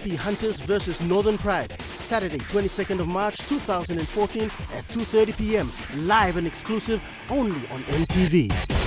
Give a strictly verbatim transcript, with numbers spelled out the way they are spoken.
P Hunters versus Northern Pride, Saturday, twenty-second of March two thousand fourteen at two thirty p m, live and exclusive only on M T V.